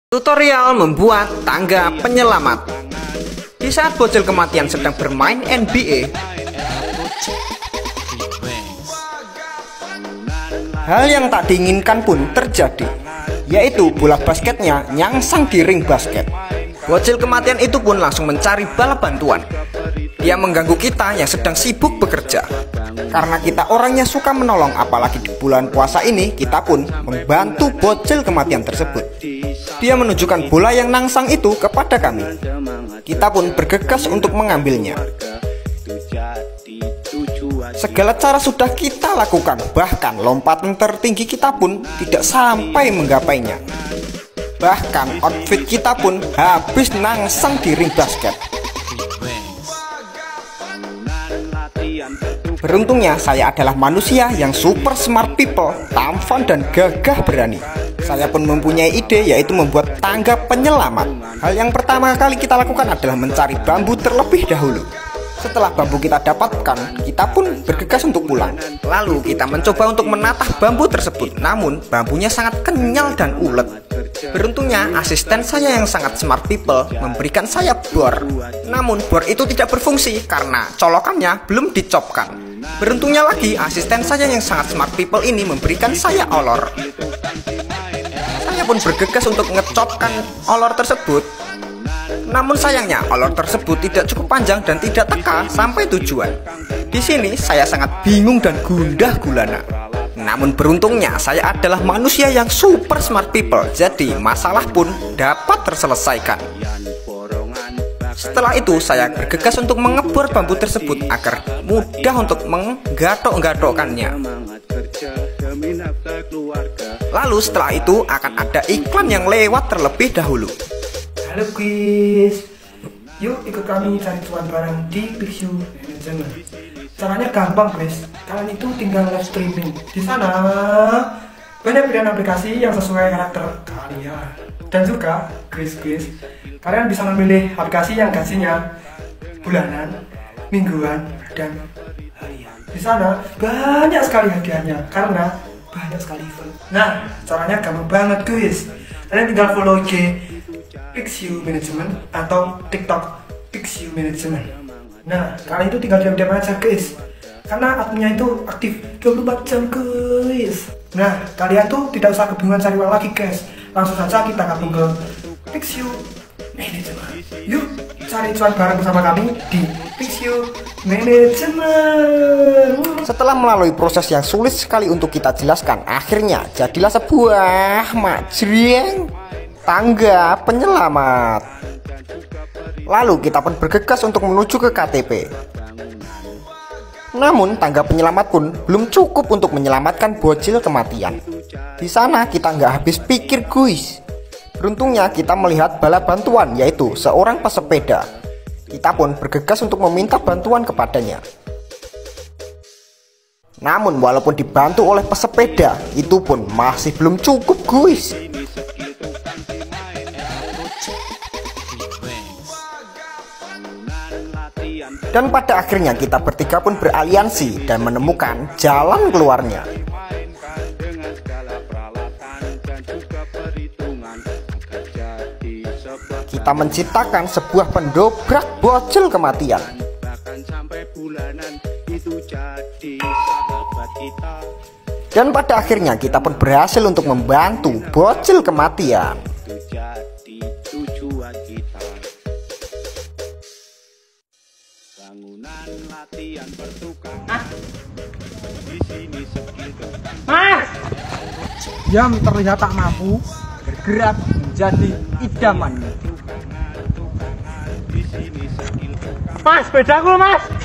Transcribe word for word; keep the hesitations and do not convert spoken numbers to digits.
Tutorial membuat tangga penyelamat. Di saat bocil kematian sedang bermain N B A, hal yang tak diinginkan pun terjadi, yaitu bola basketnya nyangsang di ring basket. Bocil kematian itu pun langsung mencari bala bantuan. Dia mengganggu kita yang sedang sibuk bekerja. Karena kita orangnya suka menolong, apalagi di bulan puasa ini, kita pun membantu bocil kematian tersebut. Dia menunjukkan bola yang nangsang itu kepada kami. Kita pun bergegas untuk mengambilnya. Segala cara sudah kita lakukan, bahkan lompatan tertinggi kita pun tidak sampai menggapainya. Bahkan outfit kita pun habis nangsang di ring basket. Beruntungnya saya adalah manusia yang super smart people, tampan dan gagah berani. Saya pun mempunyai ide, yaitu membuat tangga penyelamat. Hal yang pertama kali kita lakukan adalah mencari bambu terlebih dahulu. Setelah bambu kita dapatkan, kita pun bergegas untuk pulang. Lalu kita mencoba untuk menatah bambu tersebut, namun bambunya sangat kenyal dan ulet. Beruntungnya asisten saya yang sangat smart people memberikan saya bor. Namun bor itu tidak berfungsi karena colokannya belum dicopkan. Beruntungnya lagi asisten saya yang sangat smart people ini memberikan saya olor. Saya pun bergegas untuk ngecopkan olor tersebut. Namun sayangnya olor tersebut tidak cukup panjang dan tidak teka sampai tujuan. Di sini saya sangat bingung dan gundah gulana. Namun beruntungnya saya adalah manusia yang super smart people, jadi masalah pun dapat terselesaikan. Setelah itu saya bergegas untuk mengebor bambu tersebut agar mudah untuk menggatok-gatokkannya. Lalu setelah itu akan ada iklan yang lewat terlebih dahulu. Halo guys, yuk ikut kami cari cuan bareng di Pixu Management. Caranya gampang guys, kalian itu tinggal live streaming. Di sana banyak pilihan aplikasi yang sesuai karakter kalian. Dan juga guys-guys, kalian bisa memilih aplikasi yang gajinya bulanan, mingguan, dan harian. Di sana banyak sekali hadiahnya karena banyak sekali event. Nah, caranya gampang banget guys. Kalian tinggal follow I G Pixu Management atau TikTok Pixu Management. Nah, kalian itu tinggal diam-diam aja guys, karena adminnya itu aktif dua puluh empat jam guys. Nah, kalian tuh tidak usah kebingungan cari uang lagi guys, langsung saja kita gabung ke Pixu Management. Yuk cari cuan bareng bersama kami di Pixu Management. Setelah melalui proses yang sulit sekali untuk kita jelaskan, akhirnya jadilah sebuah majreng tangga penyelamat. Lalu kita pun bergegas untuk menuju ke K T P. Namun tangga penyelamat pun belum cukup untuk menyelamatkan bocil kematian. Di sana kita nggak habis pikir guys. Beruntungnya kita melihat bala bantuan, yaitu seorang pesepeda. Kita pun bergegas untuk meminta bantuan kepadanya. Namun walaupun dibantu oleh pesepeda, itu pun masih belum cukup guys. Dan pada akhirnya kita bertiga pun beraliansi dan menemukan jalan keluarnya. Kita menciptakan sebuah pendobrak bocil kematian. Dan pada akhirnya kita pun berhasil untuk membantu bocil kematian. Mas, yang terlihat tak mampu bergerak menjadi idaman. Mas, sepedaku mas.